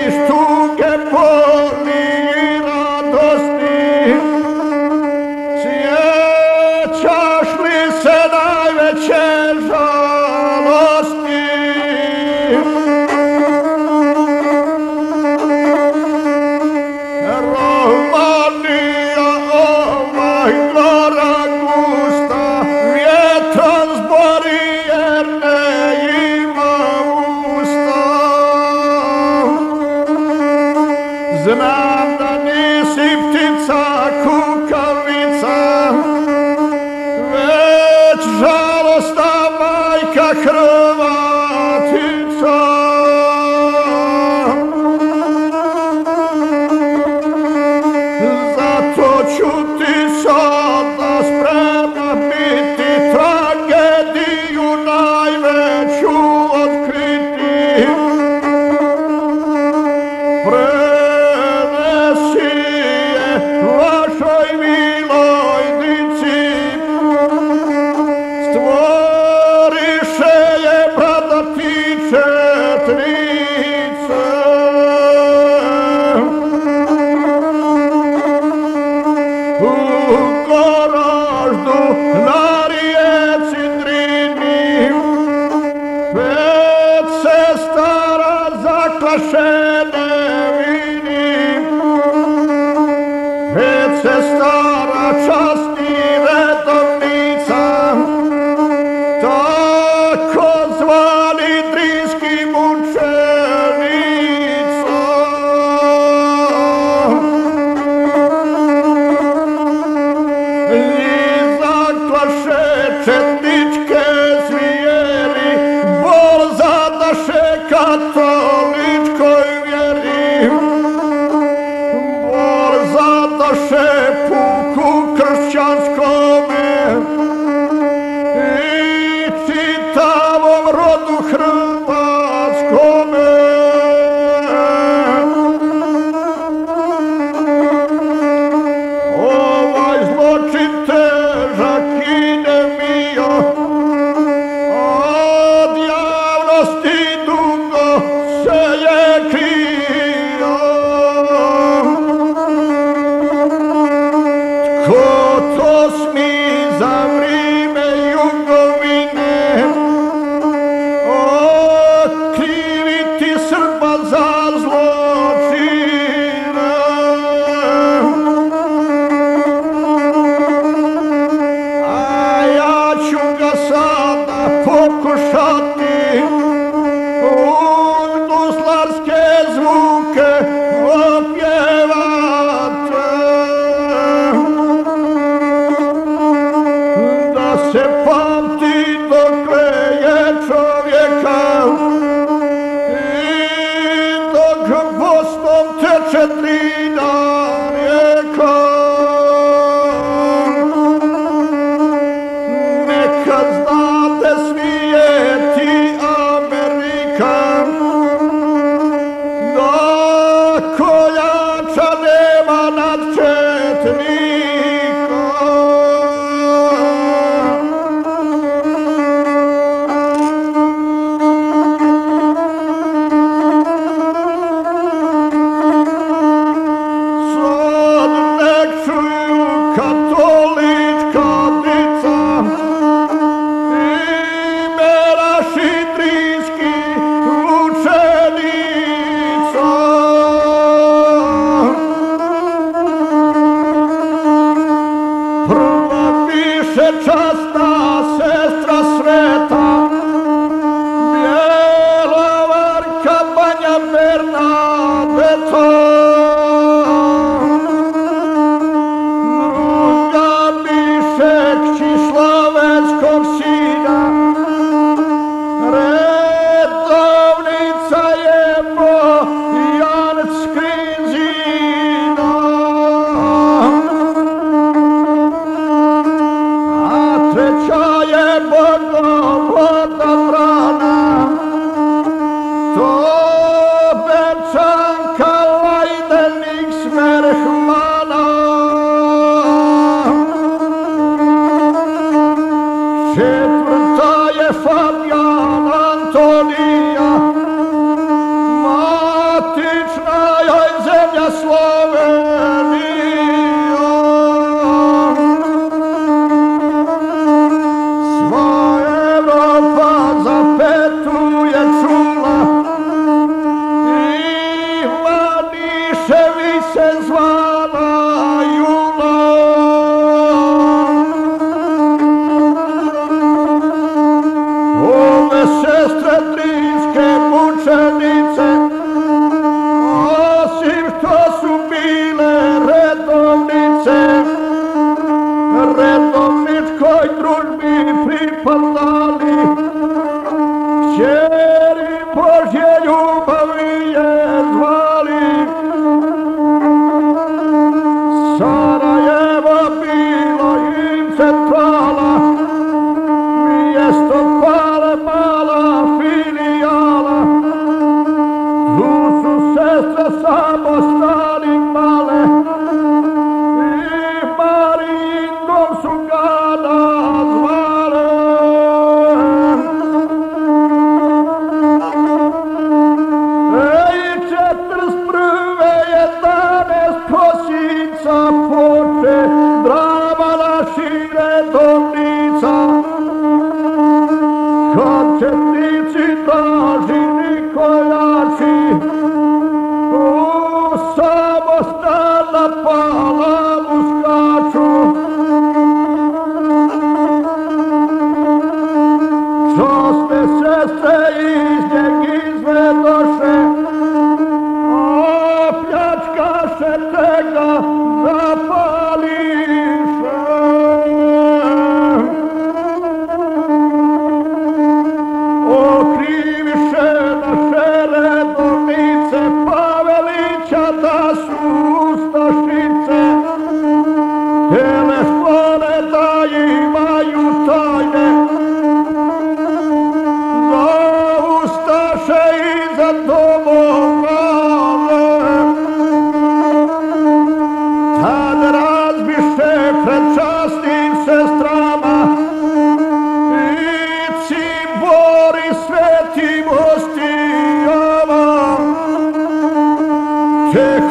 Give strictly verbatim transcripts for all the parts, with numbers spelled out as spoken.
Znam da nisi ptica kukavica, već žalosna majka Hrvatica. Zato ću ti sada spremna biti tragediju najveću otkriti. Na rijeci Drini već se stara zaklašene vini, već se stara časti redovnica, tako zvani drinski mučenica. Četničke zvijeri bol zadaše katoličkoj vjeri, bol zadaše puku kršćanskome i čitavom rodu hrvatskome. Ovaj zločin težak ide mio, od javnosti dugo se je krio. Tko to smi za vrijeme Jugovine okriviti Srba za zločine? Pokušati unduslarske zvuke opjevati, da se pamti dokle je čovjeka i dok Bosnom teče Drina rijeka. Neka znate svijeti Amerika, da koljača nema nad četnika. Sad nek čuju katolička dica časna sestra sveta, Bjelovarka Banja Bernadeta. Druga biše kći Slavenskog sina, redovnica je Bojan Skrinzina. Treća je Bogovodna Vrana, to Bečanka Lajdenik Smerhmana. Četvrta je Fabijan Antonija, matična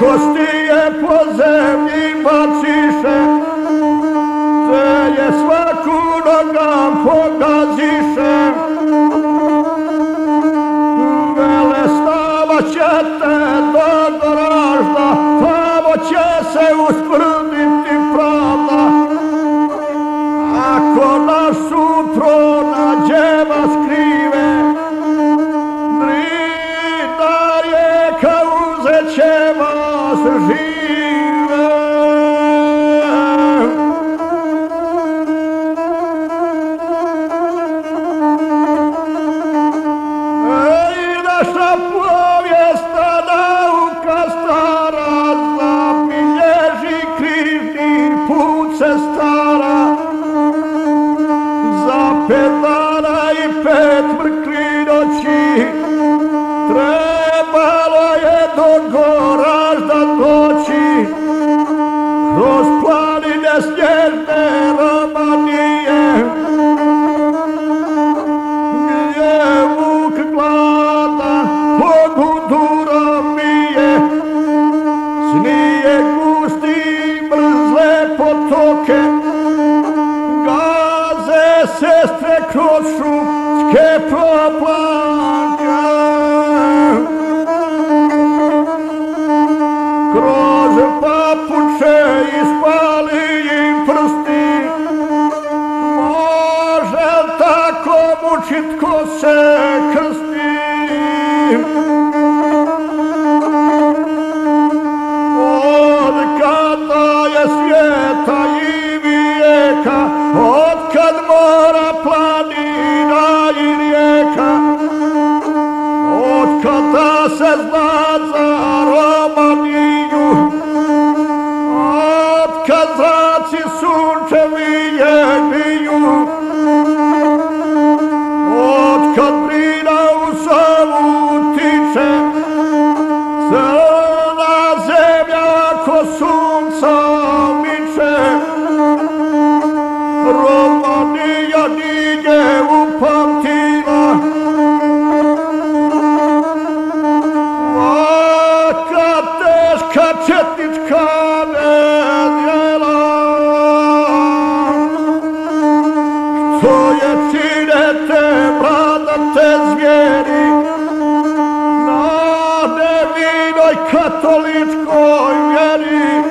kosti je po zemlji baciše, te je svaku noga pogaziše. Vele stavat ćete do Goražda, tamo će se ustvrditi pravda. Ako naš sud pronađe vas krive, drita rijeka uzet će vas žive. Ej, naša povijesna nauka stara zabilježi križni put se stara. Za pet dana i pet mrkli noći trebalo je do Goražda doći. Kroz planine snježne Romanije, gdje vuk gladan po gudurom mije, snije gusti i mrzle potoke, gaze sestre kroz šumske proplanke. Kroz papuče ispali im prsti, može tako mučit ko se krsti. Od kada je svijeta i vijeka, od kad mora, planina i rijeka, od kada se zna za Romaniju, od kad zraci sunčevi jebiju, od kad Drina u Savu tiče, crna zemlja ko sunca miče. Romanija nije upamtila ovakva teška četnička nedjela, što je čine te bradate zvijeri na nevinoj katoličkoj vjeri.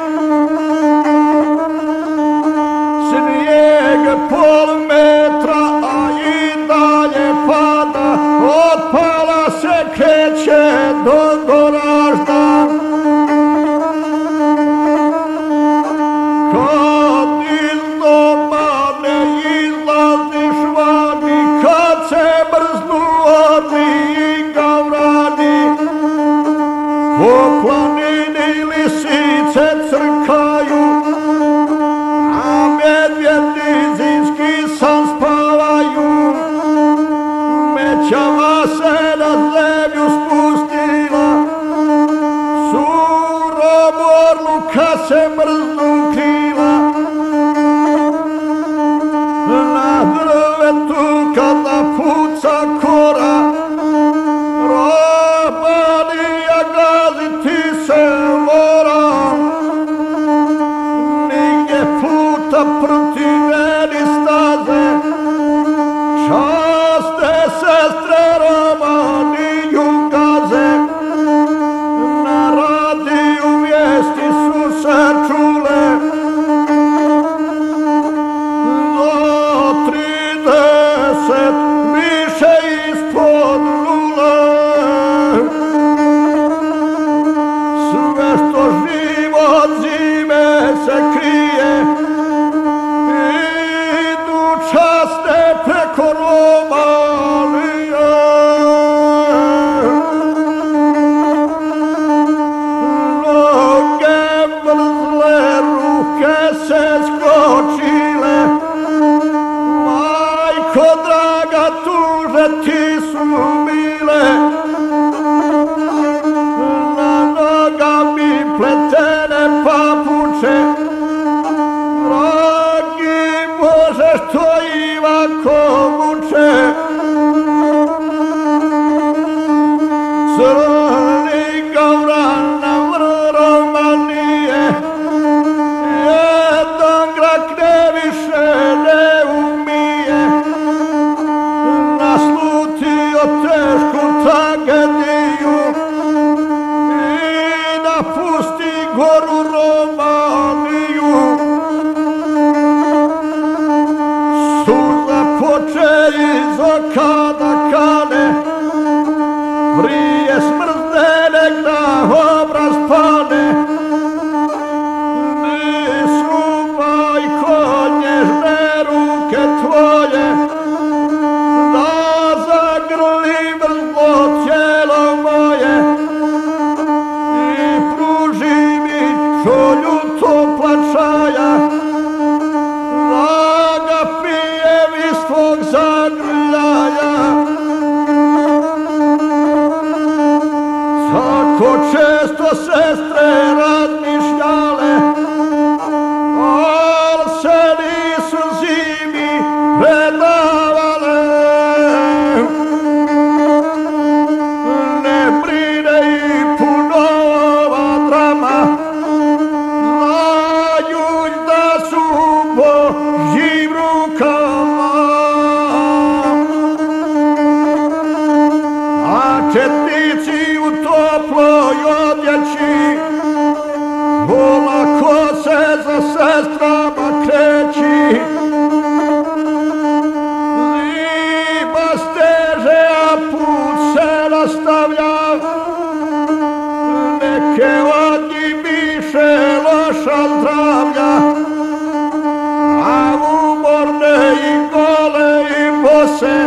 Snijeg pol metra, a i dalje pada, od Pala se kreće do Goražda. Kad iz doma ne izlaziš vani, kad se mrznu orli i gavrani, po planini lisice crkaju, a medvjedi zimski san spavaju. Mećava se na zemlju spustila, surom orlu kad se mrznu krila. Na drvetu kada puca kora, Romanija gaziti se mora. Nigdje puta protiveni staze, časne sestre Romaniju gaze. Na radiju vijesti su se čule, do trideset više ispod nule. Sve što živo od zime se krije, idu časne preko Romanije. Noge mrzle, ruke se skočile, majko draga tuže ti su bile. Na nogami pletene papuče, dragi Bože što Ivanko muče. Crni gavran na vrrom prije smrzne nek na obraz pane. Nisu, majko, nježne ruke tvoje, da zagrli mrzlo tijelo moje i pruži mi čolju topla čaja, da ga pijem iz tvog zagrljaja. Tako često sestre razmišljale, al se nisu zimi predavale. Ne brine i puno ova drama, znaju da su u Božjim rukama. A četnici u toploj odjeći polako se za sestrama kreći. Zima steže, a put se nastavlja, neke od njih biše loša zdravlja, a umorne i gole i bose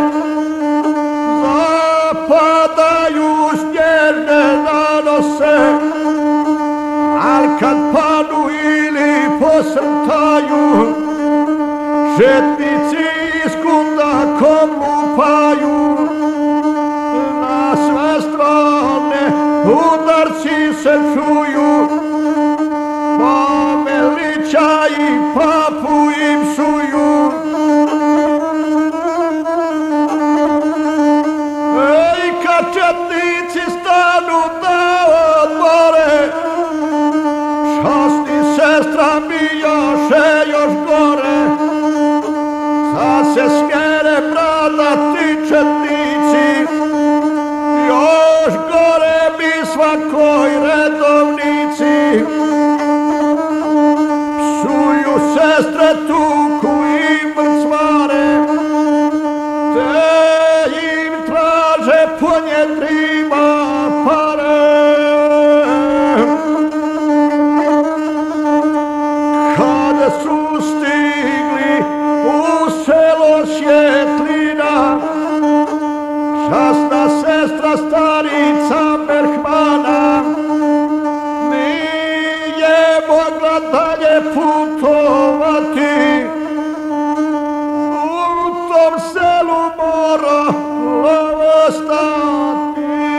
zapadaju snježne nanose. Al kad padu ili posrtaju, četnici iz kundakom lupaju. Na sve strane udarci se čuju, pa Melića i papu im psuju. Ej, kad četnici stanu da odmore, časni sestra bijaše još gore. Sad se smjere bradati četnici, još gore bi svakoj redovnici. Psuju sestre, tuku i mrcvare, te im traže po njedrima pare. Kada su stigli u selo Svjetlina, časna sestra starica Berhmana nije mogla dalje putovati. U tom selu mora ostati.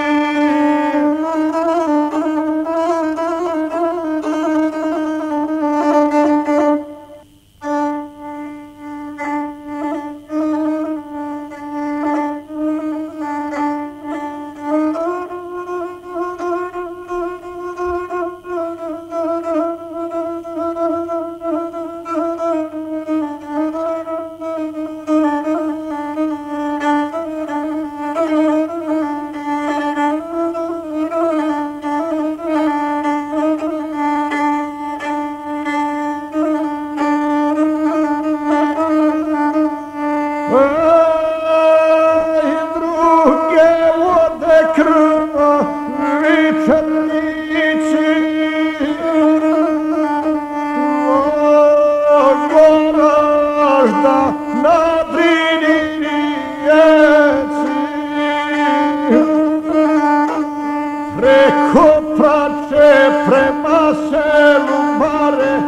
Prema selu Mare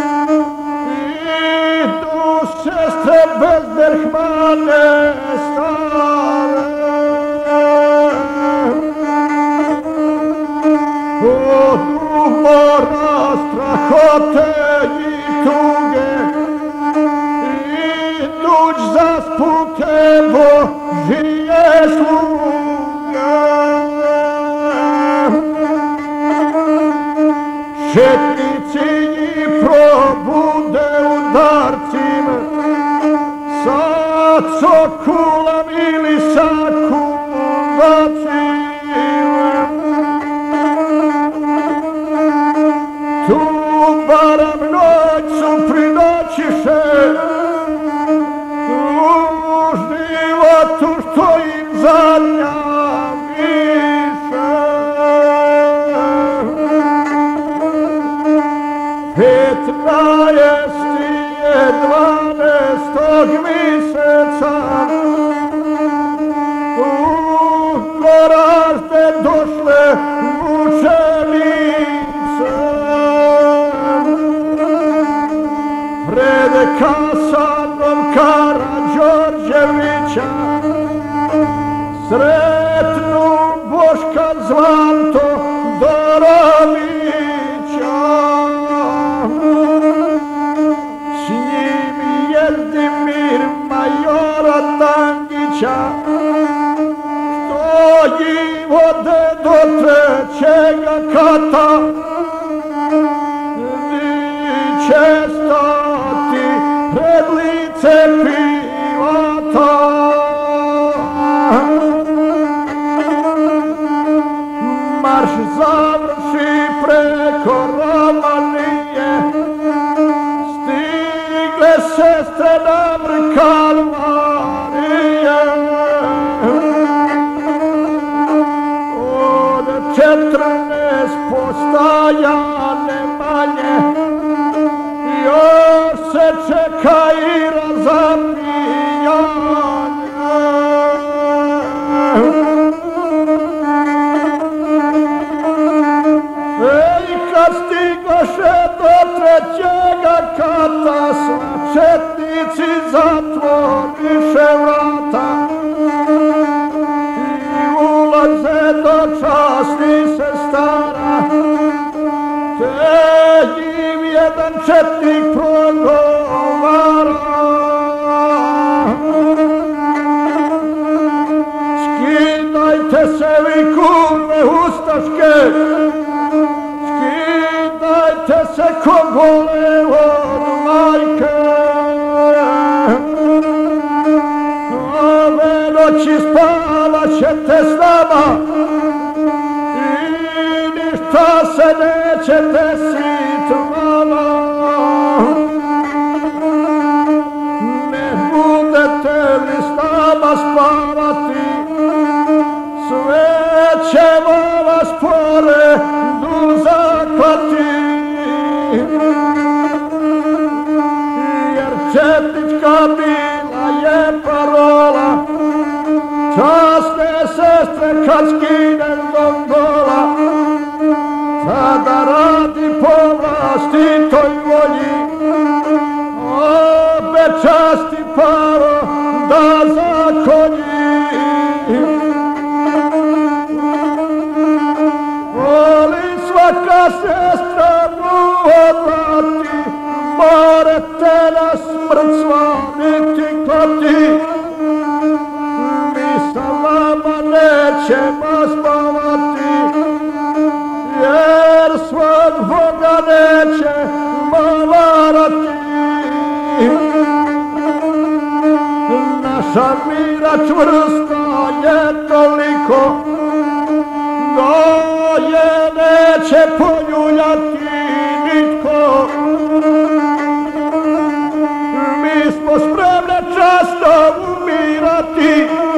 idu sestre bez Berhmane stare. Od umora, strahote i tuge iduć zaspute Božije sluge. Četnici ih probude udarcima, sa cokulam ili sa kumbacima. Tu barem noć su prinoćiše u životu što im zadnja mi. petnaest je dvanestog mjeseca u Goražde došle mučenice pred kasanom Karađorđevića sretnu Boška Zvanto Dorovića. S njim Jezdimir majora Tangića, što ji vode do trećega kata, di će stati pred lice Pilata. Marš završi preko Romanije, stigle sestre na vrh Kalvarije. Od četrnaest postaja ne manje, još se čeka i razapijanje. Ej, kad stigoše do trećega kata, sva četnici zatvoriše vrata i ulaze do časnih sestara, te im jedan četnik progovara: skidajte se vi kurve ustaške, skidajte se ko gole od majke. Ove noći spavat ćete s nama i ništa se neće desit vama. Ne budete li s nama spavati, sve ćemo vas poredu zaklati. Jer četnička bila je parola, časne sestre kad skine z gondola, tada radi po vlastitoj volji, obe časti paro da zakonji. Voli svaka sestra mu odlati, morate na smrt svaliti klati. Mi sa vama nećemo spavati, jer svog Boga nećemo varati. Naša mira čvrsta je toliko, da je neće poljuljati nitko. Mi smo spremne časno umirati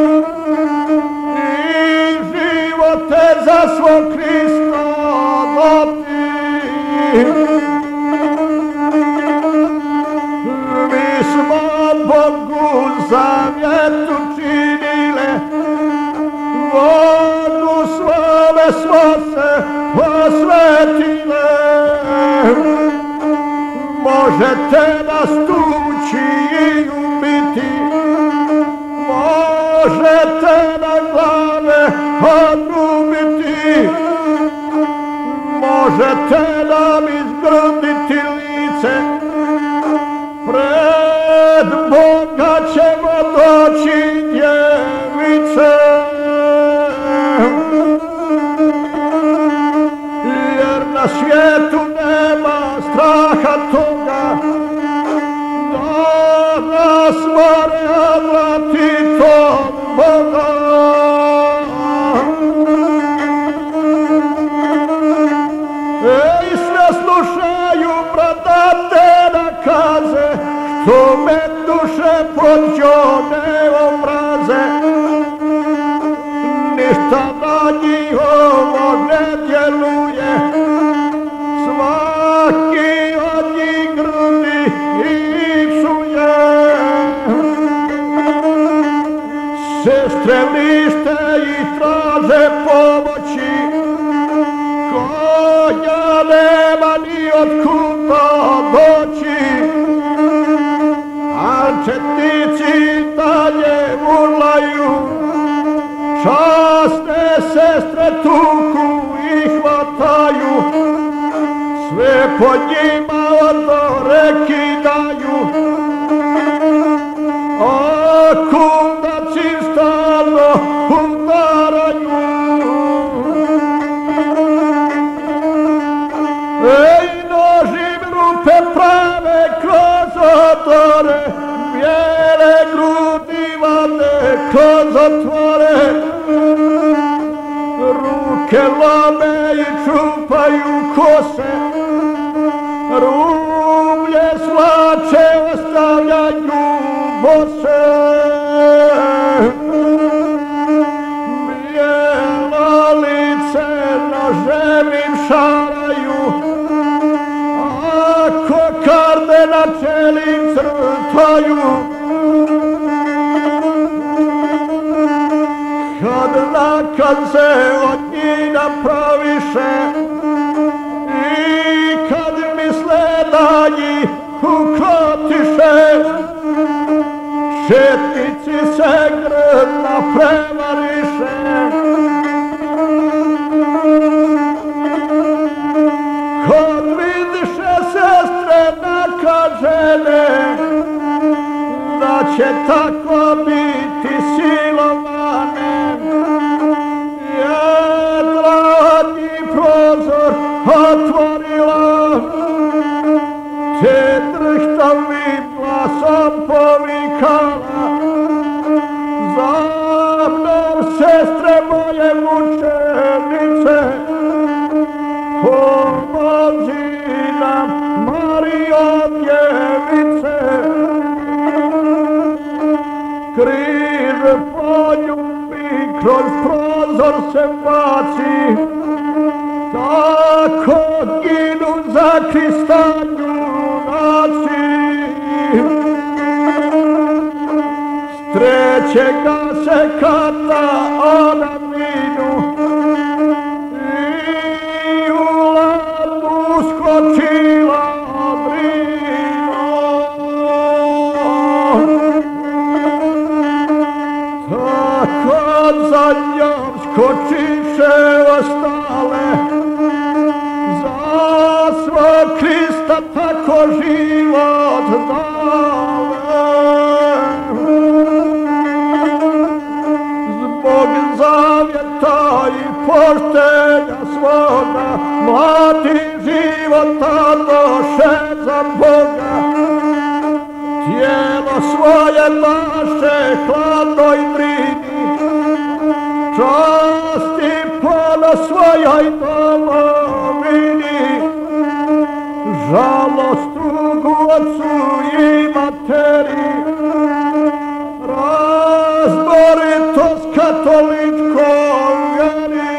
i živote za svog Krista dati. Mi smo Bogu zavjet učinile, vodu svome smo se posvetile. Možete nas tući i ubiti, možete na glave odrubiti, možete nam izgruditi lice, pred Boga ćemo doći djevice. Jer na svijetu nema straha toga, da nas more odvrati od Boga. Ej, sve slušaju bradate nakaze, što me duše pod džonevom mraze. Ništa na njihovo ne djeluje, svaki od njih može pomoći, koja nema ni od kuda doći, a četnici dalje urlaju, časne sestre tuku i hvataju, sve pod njima odore kidaju, a kundaci stalno udaraju. Ej, nožim rupe prave kroz otore, bijele grudi vade kroz otvore, ruke lome i čupaju kose, rublje svlače ostavljaju bose. Bijela lice noževim šaraju, a kokarde na čelim crtaju. Kad nakad se od njih napraviše i kad misle da njih ukotiše, četnici se grdno prevariše. Kad vidiše sestre nakažene da će tako biti silovane, jedna od njih prozor otvorila, te drhtavim glasom povikala, za mnom sestre moje mučenice, pomozi nam Marijo djevice. Križ poljubi kroz prozor se baci, tako ginu za Krista junaci. S trećega se kata ona minu i u ladu skočila brino. Tako za njom skočiše ostale, za svog Krista tako život dale. Zbog zavjeta i poštenja svoga, mladi života doše za Boga. Tijelo svoje naše hladnoj drini, čast i ponos svojoj domovini, žalost drugu ocu i materi, razboritost katoličkoj vjeri.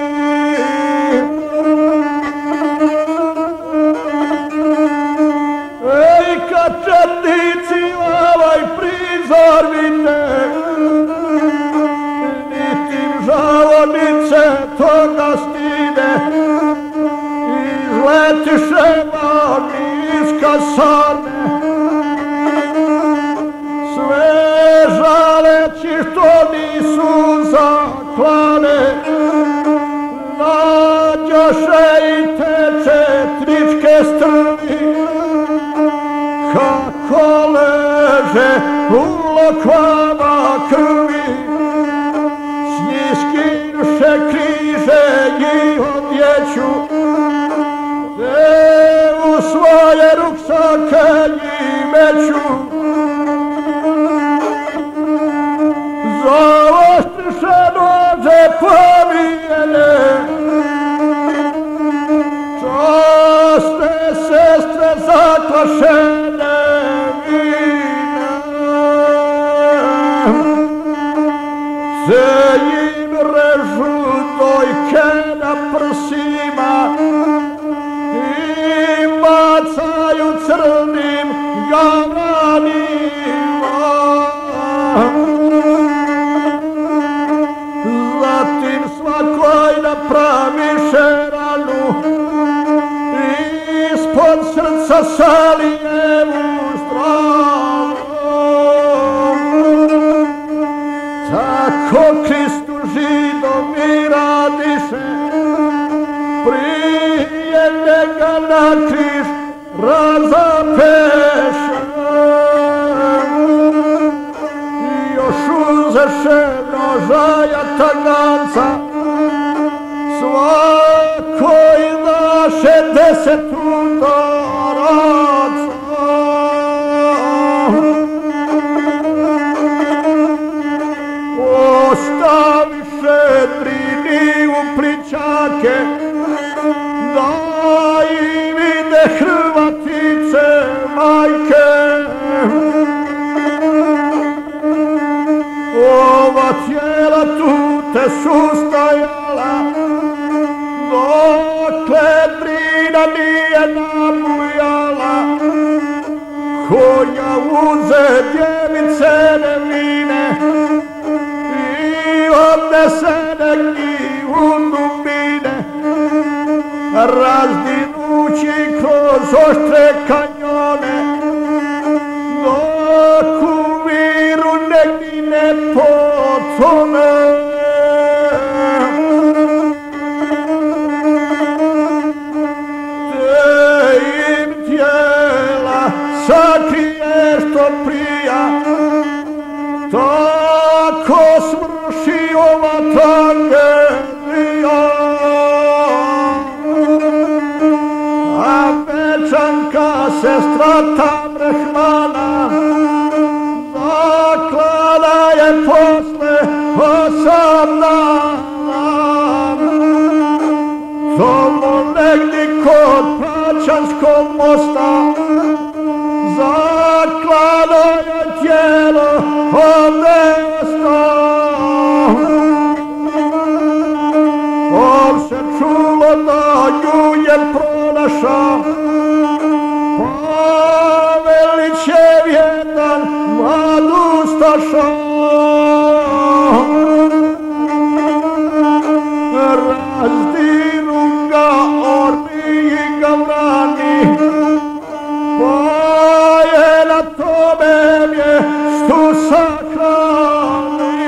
Ej, kad četnici ovaj prizor vide, niti žalonice toga stide, izletiše vani iz kasarne, sve žaleći što nisu zaklane, nađoše i te četničke strvi, kako leže u lokvama krvi, s njih skinuše križe i odjeću, te u svoje ruksake njih meću. Zaoštriše nože pobijene, časne sestre zaklašene vinem, se im režu dojke na prsima i bacaju crnim gavranima. Zatim napraviše ranu, ispod srca Salijevu stranu. Tako Kristu Židom i radiše, prije njega na križ razapeše. Još uzeše noža jataganca, svakoj naše deset udaraca. Ostaviše Drini u plićake, da i vide Hrvatice majke. Ova tijela tu te su stajala, dokle Drina nije nabujala. Koja uze djevice nevine i odnese neki u dubine, razdinući kroz oštre kanjone, dok u miru neki ne potone. Te im tijela sakrije što prija, tako smrši ova tragedija. A večanka sestra Tamrehmana zaklana je posle osam dana. Tomu negdje kod Praćanskog mosta zaklano je tijelo ovdje ostao. On se čulo da ju je pronašao Pavelićev jedan mlad ustaša. Razdiru ga orbi i gavrani, pa je na tome mjestu sahrani.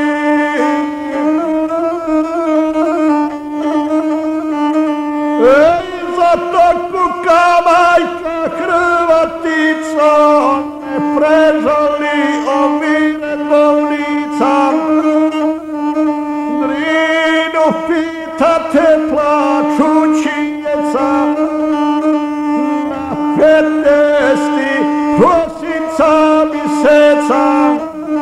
Ej, zato kuka majka Hrvatica, ne prežali ovire bolnica. Drinu pitate plačući djeca, na petnaesti prosinca mjeseca.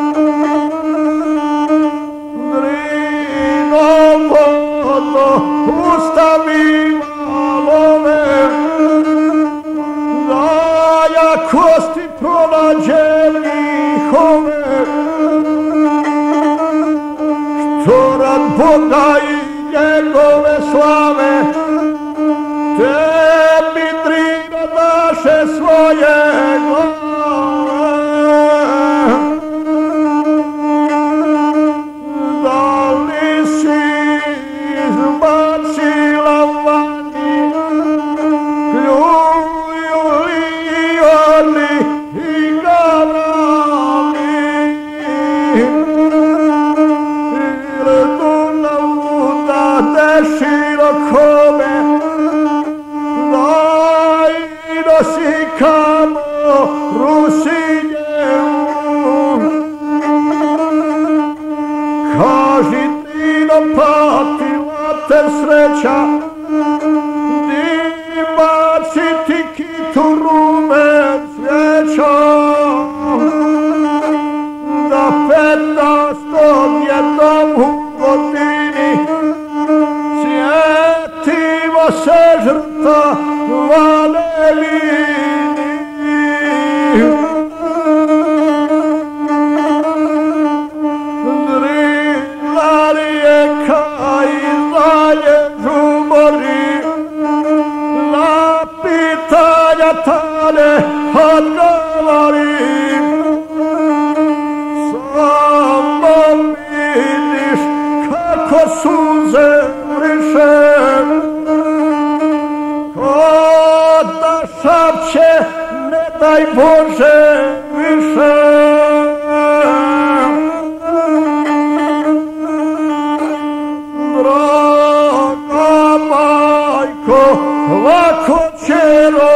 Drino vodno ustavi valove, da ja kosti pronađe njihove. Što rad Boga i njegove slave, tebi Drino naše svoje glave. Da li si izbacila vani, kljuju li oni i gavrani, ili Dunavu dade širokome, da i nosi kamo Rusinjevu. Kaži Drino, patila te sreća, ni baciti kitu rumen svijeća. Da petnaestom jednom u godini sjetimo se žrtava nevini. Drina rijeka i dalje žumori, na pitanja ta ne odgovori. Samo vidiš kako suze vriše daj Bože više. Draga majko, lako ćero